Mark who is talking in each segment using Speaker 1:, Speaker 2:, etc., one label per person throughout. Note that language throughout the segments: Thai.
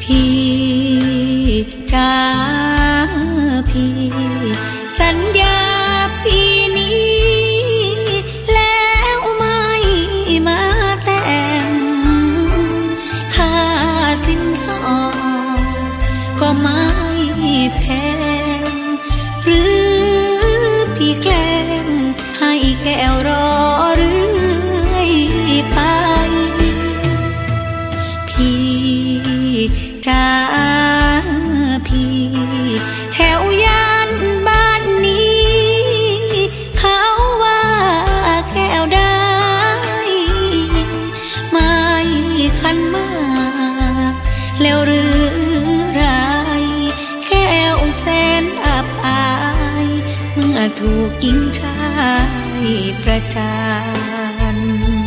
Speaker 1: พี่จ้าพี่สัญญาพี่นี้แล้วไม่มาแต่งค่าสินสอดก็ไม่แพงหรือพี่แกล้งให้แก้วรอเรื่อยไปพี่จ้าพี่แถวย่านบ้านนี้เขาว่าแก้วได้ไม่คันมากแล้วหรือไรแก้วแสนอับอายเมื่อถูกหญิงชายประจาน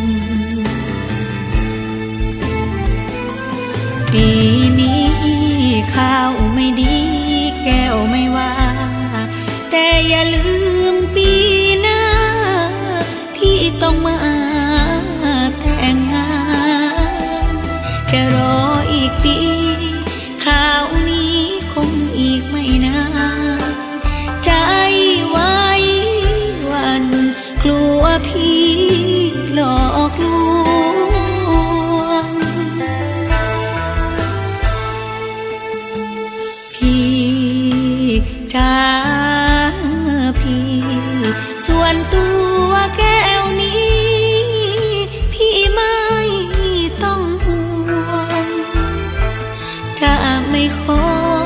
Speaker 1: ปีนี้ข้าวไม่ดีแก้วไม่ว่าแต่อย่าลืมปีหน้าพี่ต้องมาแต่งงานจะรออีกปีคราวนี้คงอีกไม่นานใจไว้วันกลัวพี่หลอกลวงพี่จ้าพี่ส่วนตัวแก้วนี้พี่ไม่ต้องห่วงจะไม่ขอ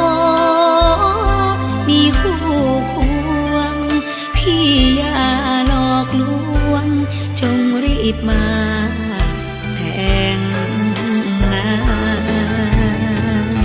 Speaker 1: มีคู่ควงพี่อย่าหลอกลวงจงรีบมาแต่งงาน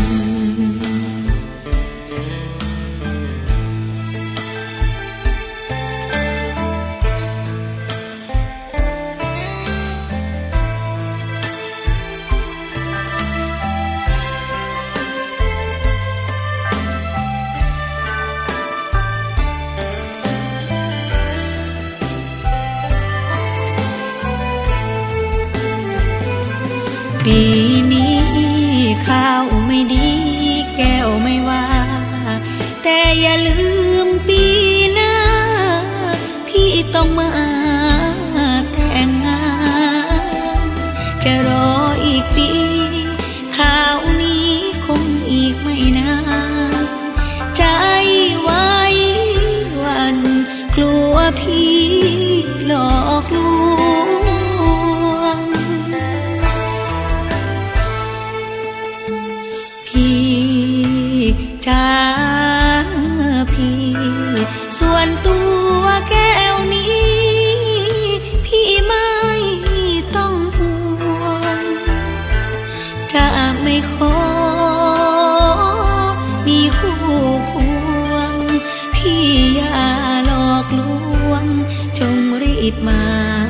Speaker 1: ปีนี้ข้าวไม่ดีแก้วไม่ว่าแต่อย่าลืมปีหน้าพี่ต้องมาแต่งงานจะรออีกปีคราวนี้คงอีกไม่นานใจไว้วันกลัวพี่หลอกลวงจ้าพี่ส่วนตัวแก้วนี้พี่ไม่ต้องห่วงจะไม่ขอมีคู่ควงพี่อย่าหลอกลวงจงรีบมา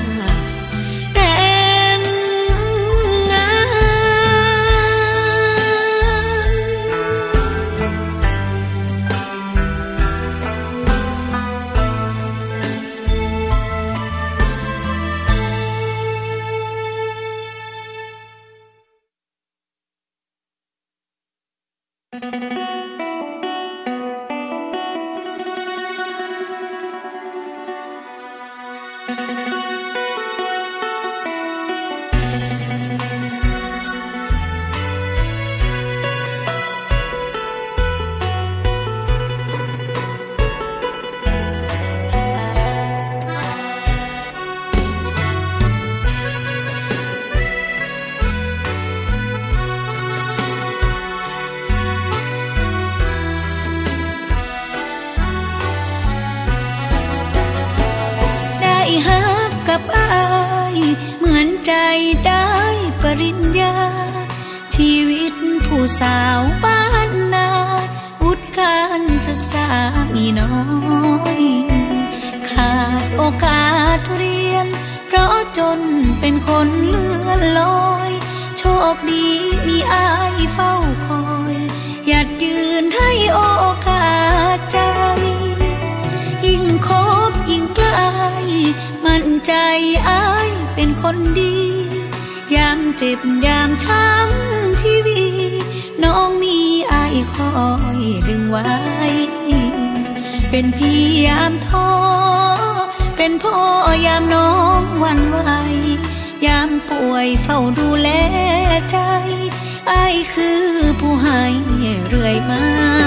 Speaker 1: กับอายเหมือนใจได้ปริญญาชีวิตผู้สาวบ้านนาวุฒิการศึกษามีน้อยขาดโอกาสเรียนเพราะจนเป็นคนเลื่อนลอยโชคดีมีอายเฝ้าคอยหยัดยืนให้โอกาสใจยิ่งคบยิ่งใกล้มั่นใจอายเป็นคนดียามเจ็บยามช้ำชีวิตน้องมีอ้ายคอยดึงไว้เป็นพี่ยามท้อเป็นพ่อยามน้องหวั่นไหวยามป่วยเฝ้าดูแลใจอ้ายคือผู้ให้เรื่อยมา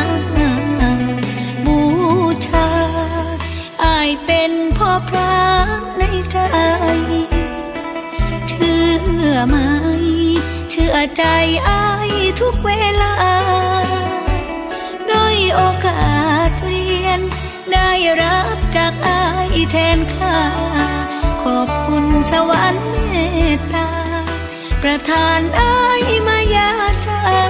Speaker 1: บูชาอ้ายเป็นพ่อพระในใจเชื่อไหมเชื่อใจอ้ายทุกเวลาด้วยโอกาสเรียนได้รับจากอ้ายแทนค่าขอบคุณสวรรค์เมตตาประทานอ้ายมายาใจ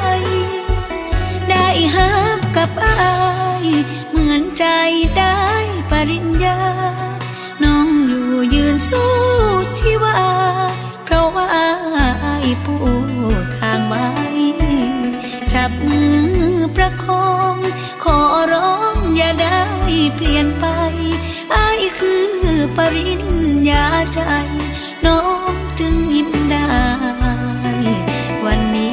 Speaker 1: ได้ฮับกับอ้ายเหมือนใจได้ปริญญาน้องอยู่ยืนสู้ชีวาเพราะว่าอ้ายปูทางไว้จับมือประคองขอร้องอย่าได้เปลี่ยนไปอ้ายคือปริญญาใจน้องจึงยิ้มได้วันนี้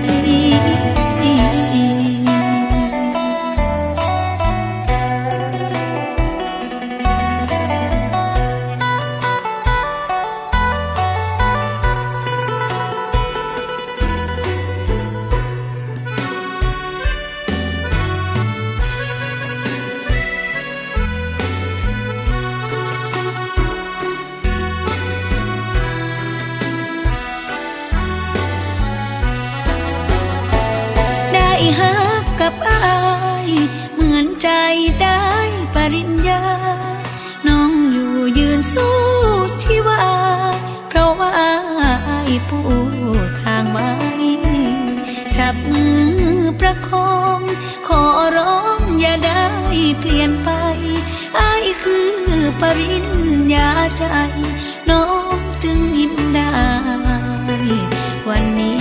Speaker 1: ฮับกับอ้ายเหมือนใจได้ปริญญาน้องอยู่ยืนสู้ชีวาเพราะว่าอ้ายปูทางไว้จับมือประคองขอร้องอย่าได้เปลี่ยนไปอ้ายคือปริญญาใจน้องจึงยิ้มได้วันนี้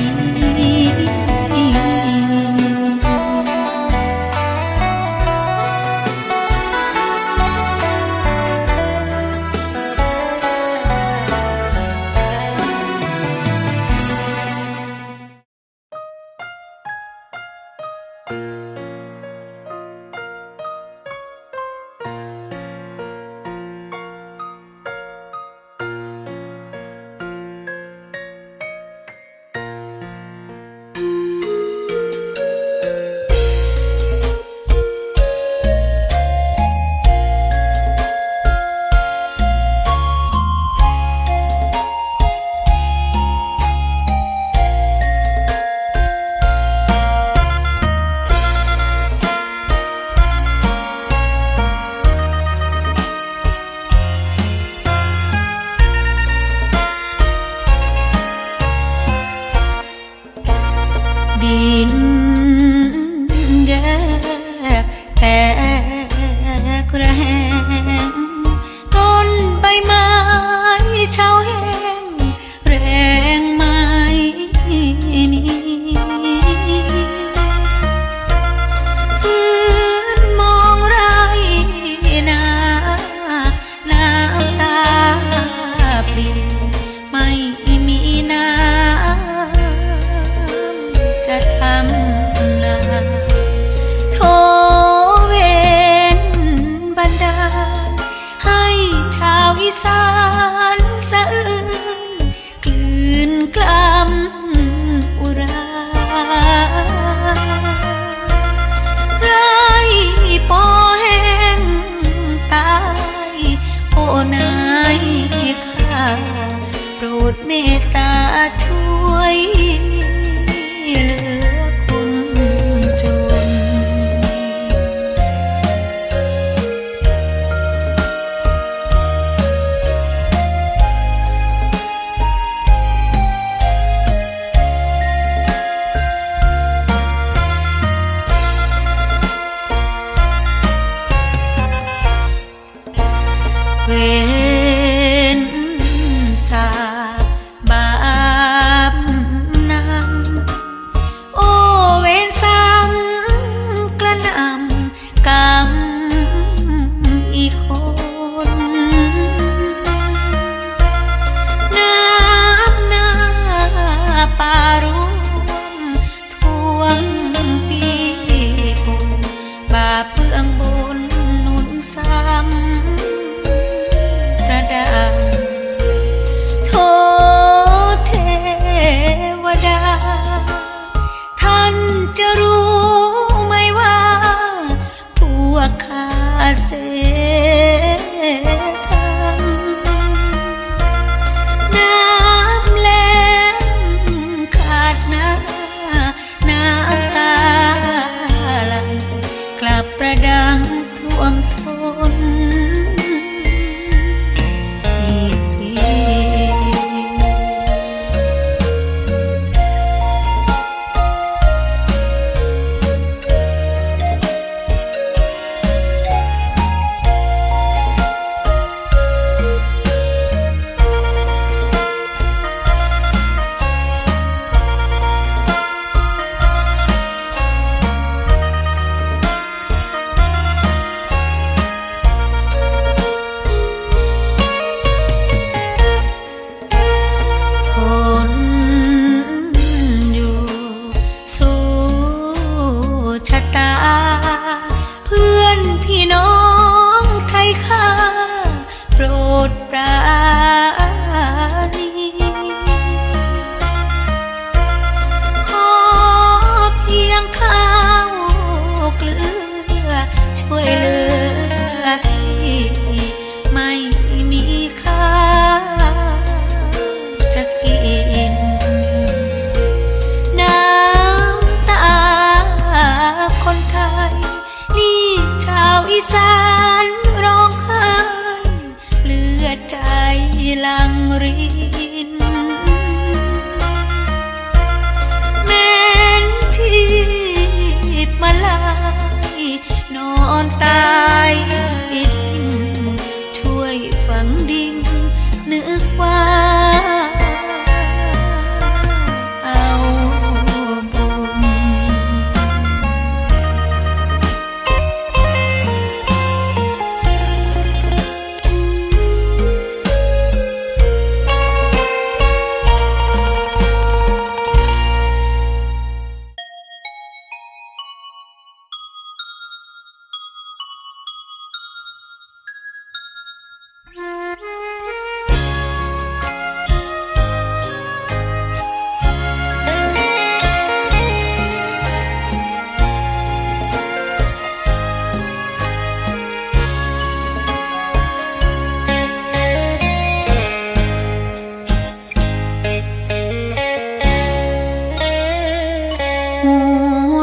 Speaker 1: ไม่มีน้ำจะทำ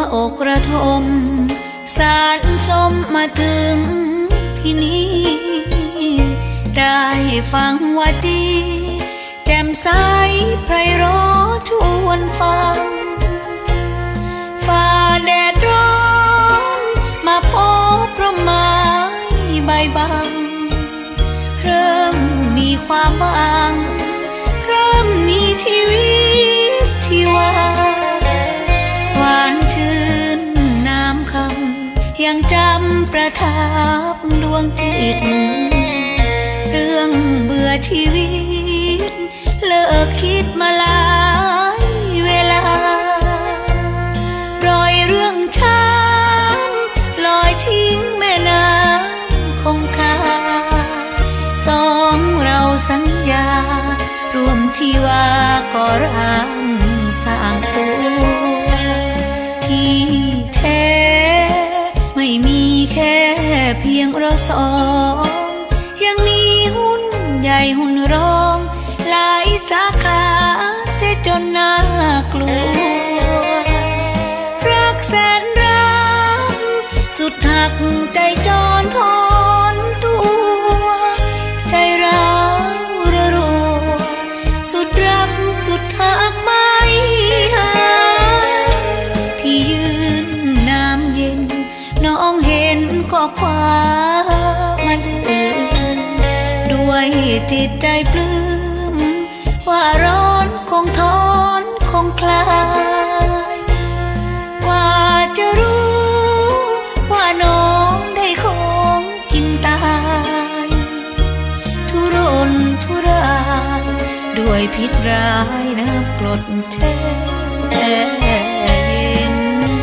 Speaker 1: อกระทมสารสมมาถึงที่นี้ได้ฟังว่าจีแจ่มใสไพเราะชวนฟังฝ่าแดดร้อนมาพบพระไม้ใบบังเริ่มมีความหวังเริ่มมีชีวิตชีวาหวานชื่นน้ำคำยังจำประทับดวงจิตเรื่องเบื่อชีวิตเลิกคิดมาหลายเวลารอยเรื่องช้ำลอยทิ้งแม่น้ำคงคาสองเราสัญญารวมชีวาก่อร่างสร้างตัวที่แท้ไม่มีแค่เพียงเราสองยังมีหุ้นใหญ่หุ้นรองหลายสาขาเสียจนน่ากลัวรักแสนรักสุดหักใจจรทอนตัวใจร้าวระรัวสุดรักสุดหักไม่หายพี่ยืนน้ำเย็นน้องเห็นข้อความมาเดินด้วยจิตใจปลื้มว่าร้อนคงทอนคงคลายกว่าจะรู้ว่าน้องได้ของกินตายทุรนทุรายด้วยพิษร้ายน้ำกรดแช่เย็น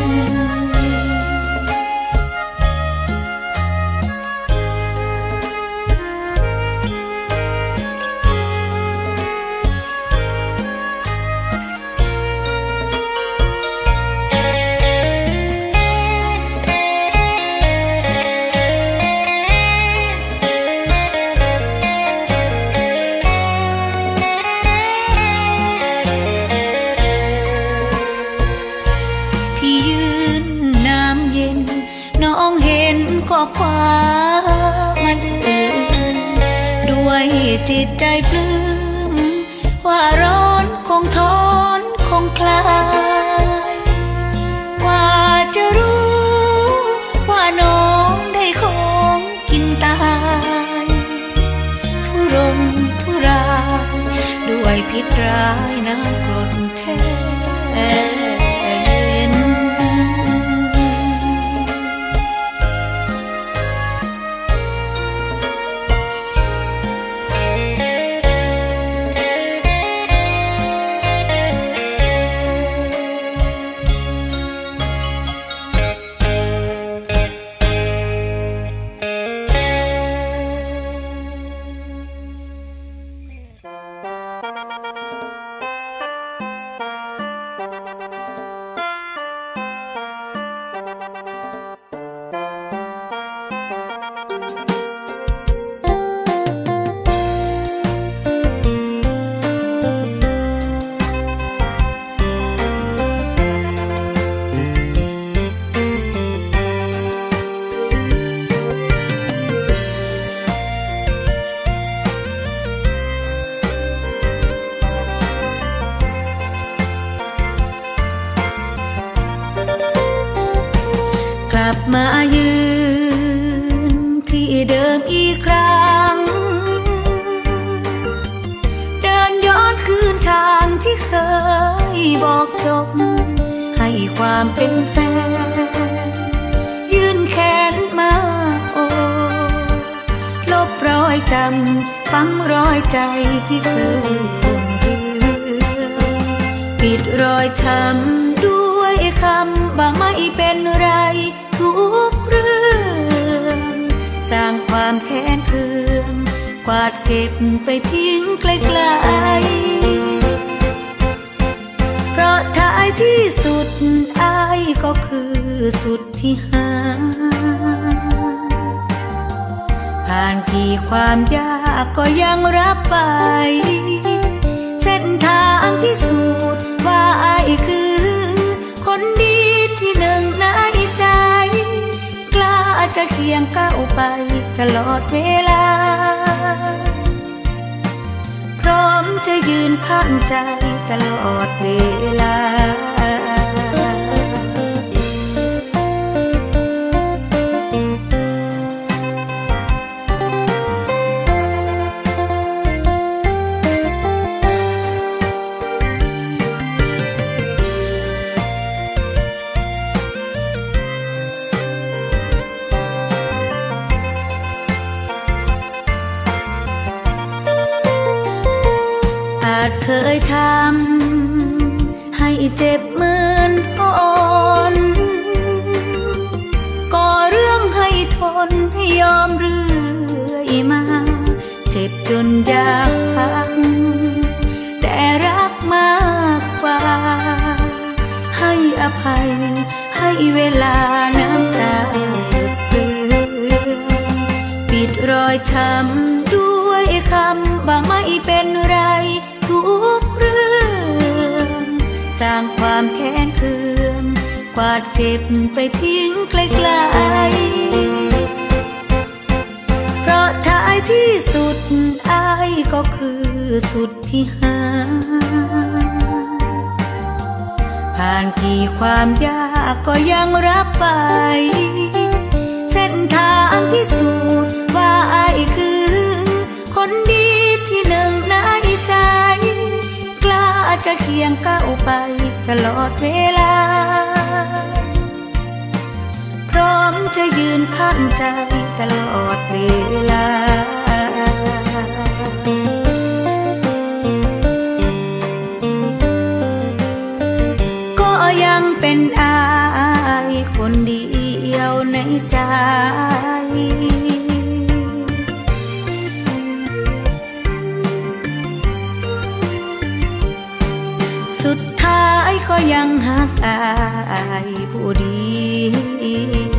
Speaker 1: ข้อความมาเดินด้วยจิตใจปลื้มว่าร้อนคงทอนคงคลายกว่าจะรู้ว่าน้องได้ของกินตายทุรนทุรายด้วยพิษร้ายน้ำกรดแช่มายืนที่เดิมอีกครั้งเดินย้อนคืนทางที่เคยบอกจบให้ความเป็นแฟนยื่นแขนมาโอลบรอยจำฝังรอยใจที่เคยคงเรืองปิดรอยช้ำด้วยคำว่าไม่เป็นไรทุกเรื่องสร้างความแค้นเคืองกวาดเก็บไปทิ้งไกลๆเพราะท้ายที่สุดอ้ายก็คือสุดที่หาผ่านกี่ความยากก็ยังรับไปเส้นทางพิสูจน์ว่าอ้ายคือคนดีที่หนึ่งเคียงก้าวไปตลอดเวลาพร้อมจะยืนข้างใจตลอดเวลาเคยทำให้เจ็บเหมือนหนก่อเรื่องให้ทนให้ยอมเรื่อยมาเจ็บจนอยากพักแต่รักมากกว่าให้อภัยให้เวลาน้ำตาเปื้อนปิดรอยช้ำด้วยคำว่าไม่เป็นไรทุกเรื่องสร้างความแค้นเคืองกวาดเก็บไปทิ้งไกลๆเพราะท้ายที่สุดอ้ายก็คือสุดที่หาผ่านกี่ความยากก็ยังรับไปเส้นทางพิสูจน์ว่าอ้ายคือคนดีที่หนึ่งในใจกล้าจะเคียงก้าวไปตลอดเวลาพร้อมจะยืนข้างใจตลอดเวลาก็ยังเป็นอ้ายคนเดียวในใจสุดท้ายก็ยังหักอายผู้เดียว